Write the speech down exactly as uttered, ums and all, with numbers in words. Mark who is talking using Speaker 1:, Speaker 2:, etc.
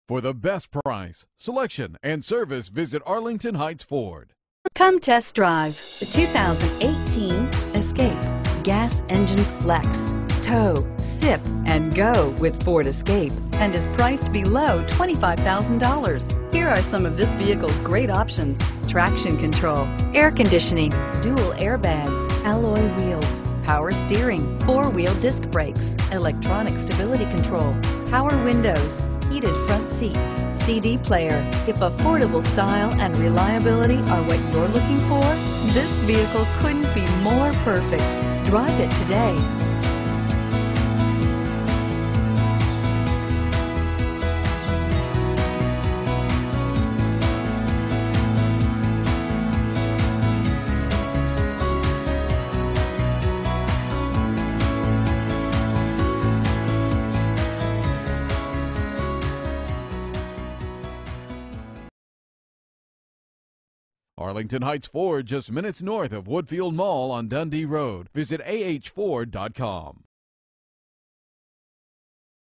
Speaker 1: For the best price, selection, and service, visit Arlington Heights Ford.
Speaker 2: Come test drive the two thousand eighteen Escape. Gas engines flex, tow, sip, and go with Ford Escape, and is priced below twenty-five thousand dollars. Here are some of this vehicle's great options: traction control, air conditioning, dual airbags, alloy wheels, power steering, four-wheel disc brakes, electronic stability control, power windows, heated front seats, C D player. If affordable style and reliability are what you're looking for, this vehicle couldn't be more perfect. Drive it today.
Speaker 1: Arlington Heights Ford, just minutes north of Woodfield Mall on Dundee Road. Visit A H Ford dot com.